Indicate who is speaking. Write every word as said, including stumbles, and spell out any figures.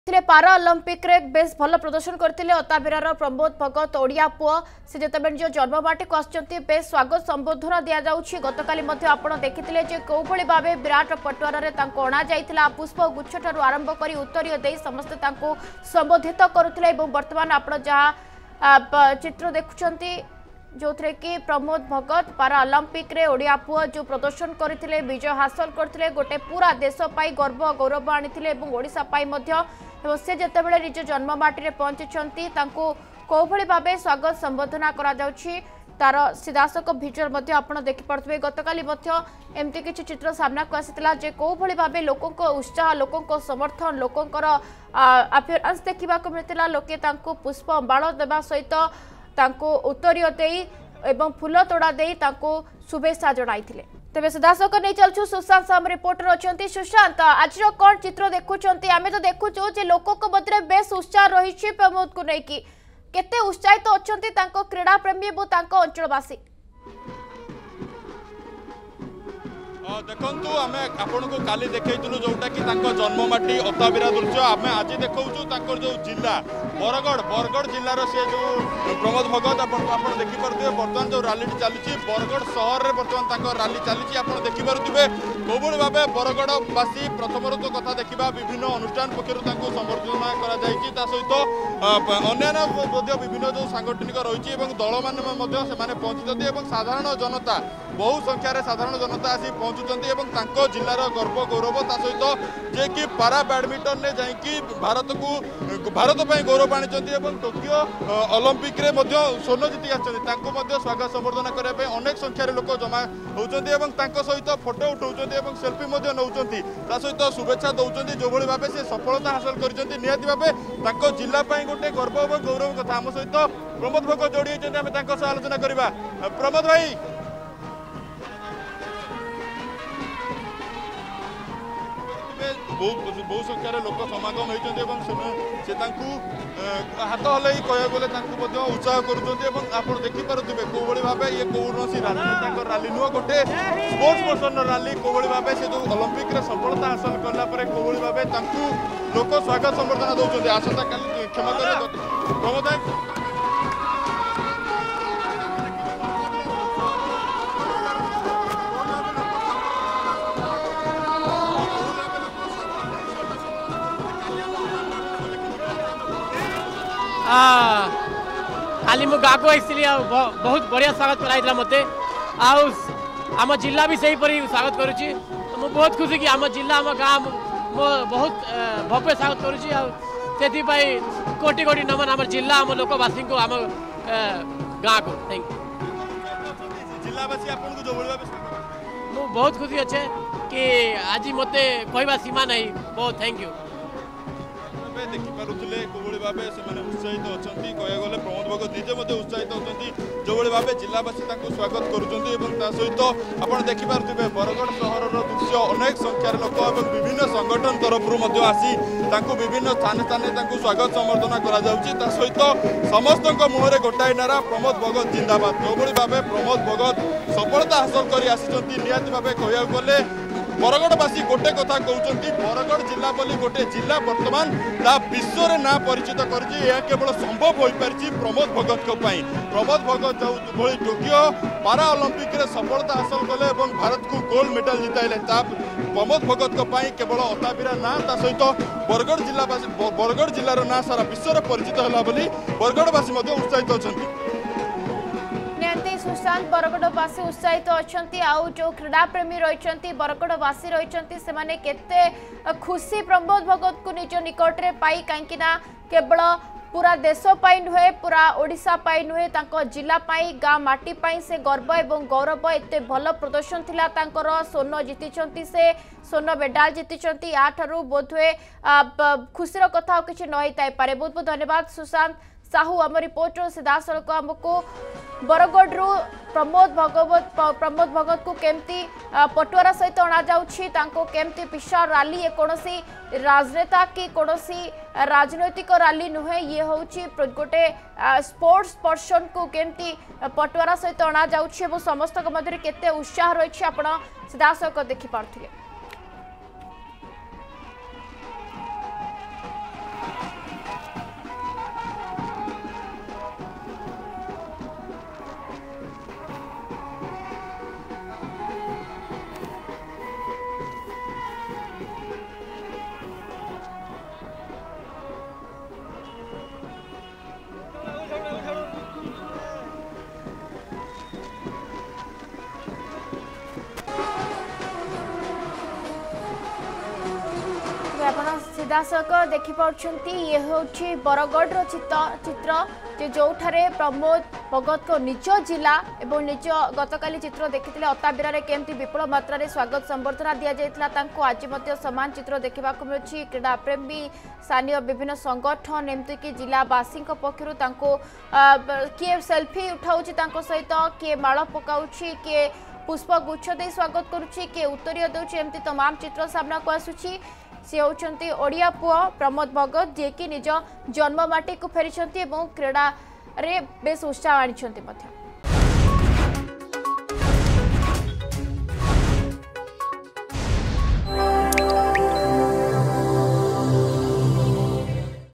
Speaker 1: पारा ओलंपिक रे बेस भल प्रदर्शन करते अताबिरार प्रमोद भगत ओडिया पुओ से जिते जो जन्मबाटी को आसुच्च बेस स्वागत संबोधन दि जाऊँगी गतकाली देखिए जे कौ भली भाव विराट पटुआर अणा जाइला पुष्प गुच्छ ठार आरंभ कर उत्तरीय दे समस्ते संबोधित करुले बर्तमान आप जहाँ चित्र देखुं जो थे कि प्रमोद भगत पारा ओलंपिक रे ओडिया पुओ जो प्रदर्शन करते विजय हासिल करते गोटे पूरा देश पाई गर्व गौरव आनी ओडिशा पाई से जितेबाला निज जन्ममाटी में पहुंची कौ भली भाव स्वागत संबोधना करा जाउछि तार सीधासक भिजुअल आप देखिपे गतकाली एमती किसी चित्र सामना को आसाला जे कौ भली भाव लोकों उत्साह लोकों समर्थन लोकों अपियरेंस देखा मिलता लोके पुष्प बाण देवा सहित उत्तरीय दे एवं फूल तोड़ा दे शुभेच्छा जणाई तेज सीधासख नहीं चलु सुशांत साम रिपोर्टर अच्छा सुशांत आज कौन चित्र देखुं आम तो देखुचु जे लोकों मध्य बेस उत्साह रही प्रमोद को लेकिन केते उत्साहित अच्छा क्रीड़ा प्रेमी और अंचलवासी
Speaker 2: देखु आम आपण को काली देखु जोटा कि जन्ममाटी अताबिरा दृश्य आम आज देखु जो जिला बरगढ़ बरगढ़ जिलार से जो प्रमोद भगत आप देखिपे बर्तमान जो राली चली बरगढ़ सहर में बर्तमान राली चली आप देखिपे कौ भाव बरगढ़वासी प्रथम तो कथा देखा विभिन्न अनुष्ठान पक्षर संबर्धना कर सहित अन्य विभिन्न जो सांगठनिक रही दल मैंने पहुंची साधारण जनता बहु संख्यार साधारण जनता आसी पहुंचुंट जिलार गर्व गौरव ता सहित जे कि पारा बैडमिंटन ने जाकि भारत को भारत पर गौरव आनी टोकियो ओलंपिक रे स्वर्ण जीति आसो स्वागत संबर्धना करने अनेक संख्यार लोक जमा होती सहित फोटो उठाऊँ सेल्फी नौ सहित शुभेच्छा दौरान जो भाव से सफलता हासिल कर निहाती भाव जिलापाई गोटे गर्व और गौरव कथा आम सहित प्रमोद भगत जोड़ी होती आलोचना करवा प्रमोद भाई बहु संख्यार लोक समागम होती हाथ हल कह उत्साह कर देखिपे कौ भाव ये कौन राली राली नुह गोटे स्पोर्ट्स पर्सन राली कौ भाव से जो ओलंपिक सफलता हासिल कलापर कौ भाव लोक स्वागत संबर्धना दौरान आसंता काली क्षमा कर प्रमोद
Speaker 3: खाली मु गाँव को आसली बहुत बढ़िया स्वागत कराइला मत आम जिला भी सही पर स्वागत करुच्ची तो मुझे बहुत खुशी कि आम जिला आम गाँव बहुत भव्य स्वागत करुच्ची कोटि कोटि नमन आम जिला आम लोकवासी को आम गाँव को थैंक यू मु बहुत खुशी अच्छे कि आज मत कहवा सीमा नहीं बहुत थैंक यू
Speaker 2: देखिपे कौ भाव से उत्साहित अच्छा कह प्रमोद भगत निजे उत्साहित अच्छा जो भाव जिलावासी स्वागत करुँच सहित आप देखिपे बरगढ़ सहर दृश्य अनेक संख्यार लोक और विभिन्न संगठन तरफ आसी विभिन्न स्थान स्थान स्वागत संबर्धना कर सहित समस्त मुहर गोटाए नारा प्रमोद भगत जिंदाबाद जो भाव प्रमोद भगत सफलता हासिल कर निहाती भाव कह गले बरगढ़वासी गोटे कथा कहते बरगढ़ जिला बोली गोटे जिला बर्तमान ता विश्व में ना परिचित कर केवल संभव हो पारि प्रमोद भगत प्रमोद भगत जो टोकियो पारा ओलंपिक रे सफलता हासिल कले और भारत को गोल्ड मेडल जिताइले प्रमोद भगत केवल अताबिरा ना ता सहित बरगढ़ जिलावासी बरगढ़ जिलार ना सारा विश्व में परिचित है बोली बरगढ़वासी उत्साहित अच्छा
Speaker 1: सुशांत बरगढ़वासी उत्साहित अच्छा आउ जो क्रीड़ा प्रेमी रही बरगढ़वासी रही से खुशी प्रमोद भगत को निज निकट में पाई कहीं केवल पूरा देश पाई नुहे पूरा ओडिशा पाई नुहे जिला पाई गाँ माटी पाई से गर्व एवं गौरव एत भल प्रदर्शन थिला स्वर्ण जीति से स्वर्ण मेडाल जीति याठू बोधे खुशीर कथा किसी नई पारे बहुत बहुत धन्यवाद सुशांत साहू आम रिपोर्टर सीधासख आमको बरगढ़ प्रमोद भगवत प्रमोद भगत को केमती पटुआरा सहित अणा जामती विशाल राली कौन राजनेता कि कौन राजनैतिक राली नुहे ये हूँ गोटे स्पोर्ट्स पर्सन को केमती पटुआरा सहित अणा जा समस्त मध्य केते उत्साह रही आप सीधासख देखिपे। सीधासख देखिपुंट ये हूँ बरगढ़ चित्र चित्र जे जो प्रमोद भगत को निज जिला एवं निज गतकाली चित्र देखते अताबिरा केमती विपुल मात्रा स्वागत संबर्धना दि जाता आज सामान चित्र देखा मिलूँ क्रीड़ा प्रेमी स्थानीय विभिन्न संगठन एमतीक जिलावासी पक्षर किए सेल्फी उठाऊँ सहित किए माड़ पकाऊ किए पुष्प गुच्छ दे स्वागत करुच्ची किए उत्तरीय दूसरी एमती तमाम चित्र सामना को आसुची सी होती ओडिया पुओ प्रमोद भगत जे कि निज जन्ममाटी को फेरी क्रीड़ा रे बेस उत्साह आनी।